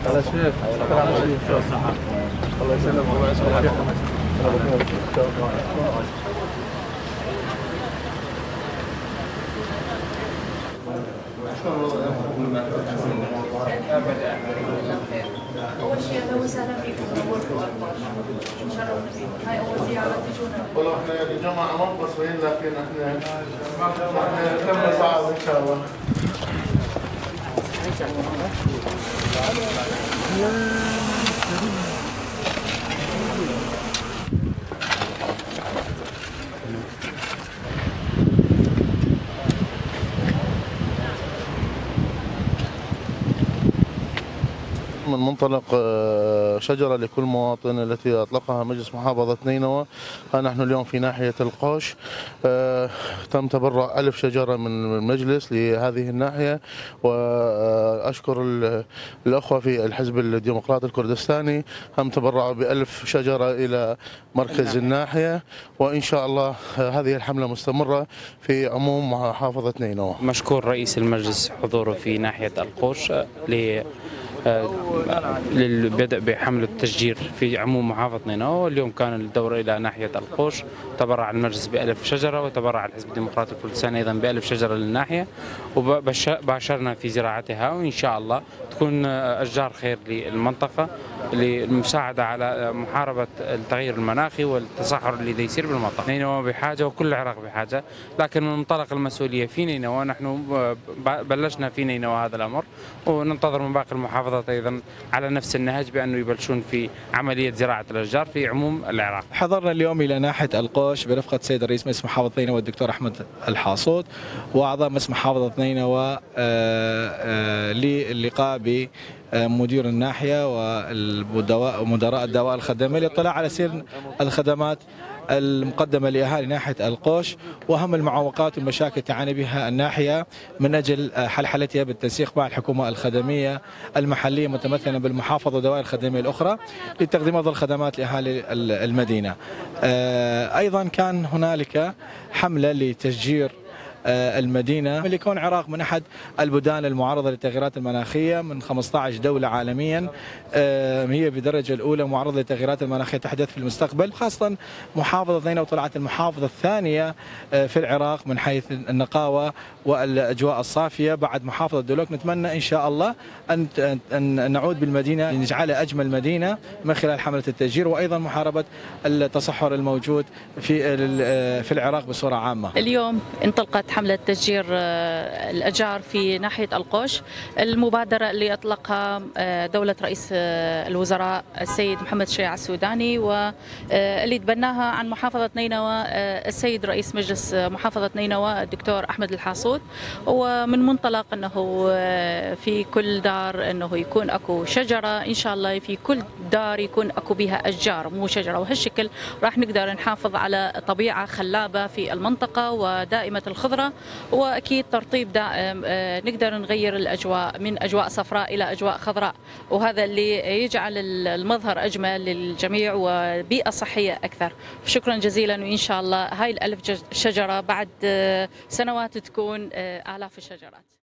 هلا شيخ، شكرا على الشيخ. الله يسلمك الله يسلمك. أول شيء أهلا وسهلا فيكم نورتوا شرفنا فيكم. هاي أول زيارة تجونا. والله احنا يعني جماعة ما مقصرين لكن احنا كم ساعة إن شاء الله. من منطلق شجرة لكل مواطن التي أطلقها مجلس محافظة نينوى. نحن اليوم في ناحية القوش، تم تبرع 1000 شجرة من المجلس لهذه الناحية، وأشكر الأخوة في الحزب الديمقراطي الكردستاني هم تبرعوا ب1000 شجرة إلى مركز الناحية، وإن شاء الله هذه الحملة مستمرة في عموم محافظة نينوى. مشكور رئيس المجلس حضوره في ناحية القوش للبدء بحملة التشجير في عموم محافظة نينوى. اليوم كان الدور إلى ناحية القوش، تبرع المجلس ب1000 شجرة، وتبرع الحزب الديمقراطي الكردستاني أيضا ب1000 شجرة للناحية، وباشرنا في زراعتها، وإن شاء الله تكون أشجار خير للمنطقة للمساعدة على محاربة التغير المناخي والتصحر الذي يصير بالمنطقة. نينوى بحاجة وكل العراق بحاجة، لكن من منطلق المسؤولية في نينوى نحن بلشنا في نينوى هذا الأمر، وننتظر من باقي المحافظات أيضا على نفس النهج بأنه يبلشون في عملية زراعة الأشجار في عموم العراق. حضرنا اليوم إلى ناحية القوش برفقة سيد الرئيس مجلس محافظة نينوى الدكتور أحمد الحاصوت وأعضاء مجلس محافظة نينوى للقاء بمدير الناحية ومدراء الدوائر الخدمية للاطلاع على سير الخدمات المقدمة لأهالي ناحية القوش وأهم المعوقات والمشاكل تعاني بها الناحية من أجل حلحلتها بالتنسيق مع الحكومة الخدمية المحلية متمثلة بالمحافظة والدوائر الخدمية الأخرى لتقديم أفضل الخدمات لأهالي المدينة. أيضا كان هنالك حملة لتشجير المدينة لكون العراق من أحد البلدان المعرضة للتغيرات المناخية من 15 دولة عالميا، هي بالدرجة الأولى معرضة للتغيرات المناخية تحدث في المستقبل، خاصة محافظة نينوى طلعت المحافظة الثانية في العراق من حيث النقاوة والأجواء الصافية بعد محافظة دلوك. نتمنى إن شاء الله أن نعود بالمدينة لنجعلها أجمل مدينة من خلال حملة التشجير وأيضا محاربة التصحر الموجود في العراق بصورة عامة. اليوم انطلقت حملة تشجير الأشجار في ناحية القوش، المبادرة اللي أطلقها دولة رئيس الوزراء السيد محمد شيع السوداني، واللي تبناها عن محافظة نينوى السيد رئيس مجلس محافظة نينوى الدكتور أحمد الحاصوت. ومن منطلق أنه في كل دار أنه يكون أكو شجرة، إن شاء الله في كل دار يكون أكو بها أشجار مو شجرة، وهالشكل راح نقدر نحافظ على طبيعة خلابة في المنطقة ودائمة الخضرة، واكيد ترطيب دائم، نقدر نغير الاجواء من اجواء صفراء الى اجواء خضراء، وهذا اللي يجعل المظهر اجمل للجميع وبيئه صحيه اكثر. شكرا جزيلا، وان شاء الله هاي ال1000 شجره بعد سنوات تكون آلاف الشجرات.